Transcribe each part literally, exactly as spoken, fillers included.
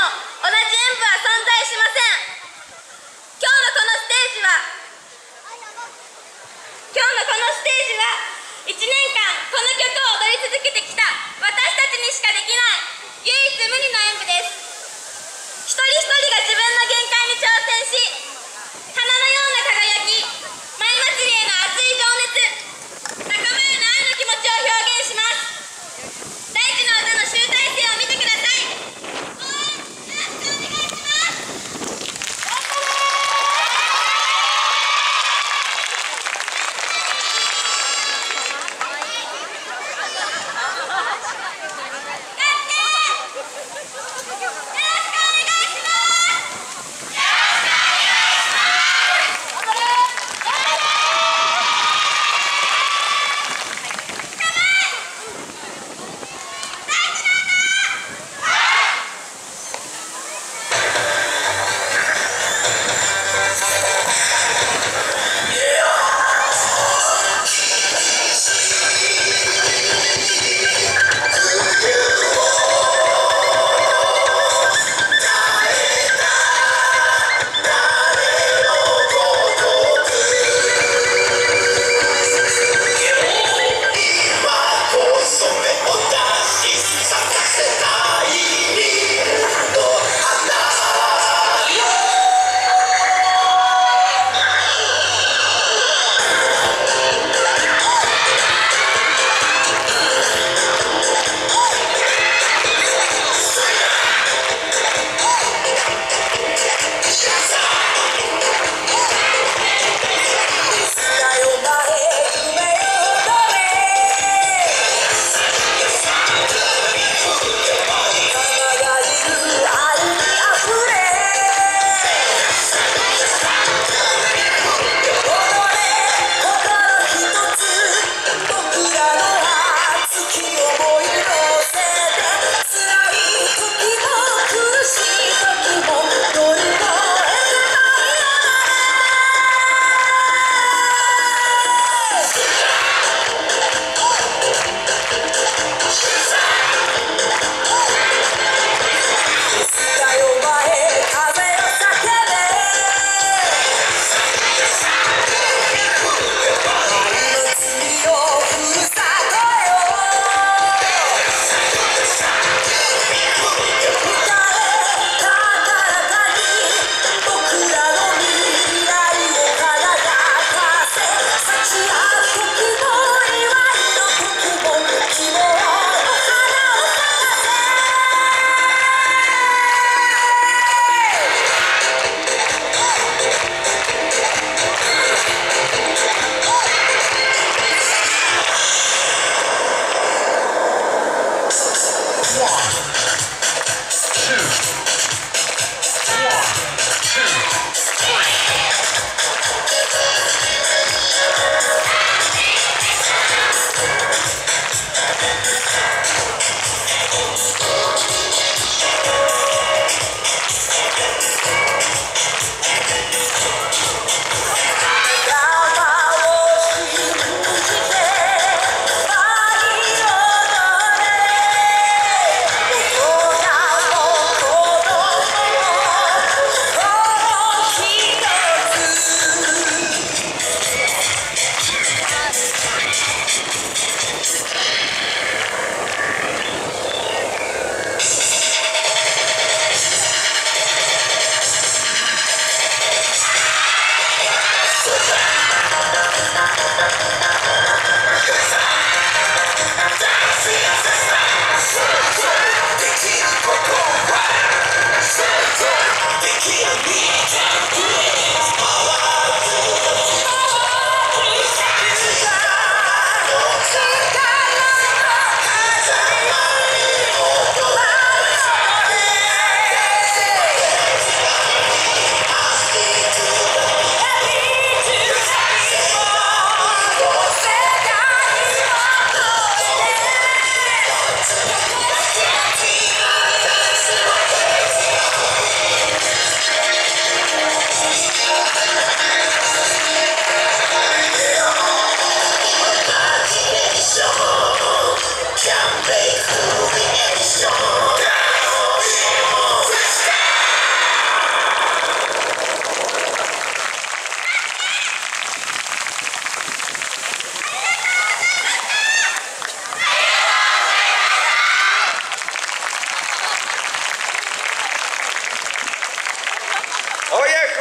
同じ演舞は存在しません。今日のこのステージは今日のこのステージはいちねんかんこの曲を踊り続けてきた私たちにしかできない唯一無二の演舞です。一人一人が自分の限界に挑戦し、花のような輝き、舞祭りへの熱い情熱、仲間への愛の気持ちを表現します。大地の歌の集大成を見てください。応援よろしくお願いします。頑張れ。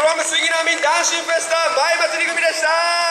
from 杉並ダンシングフェスタ前祭り組でした。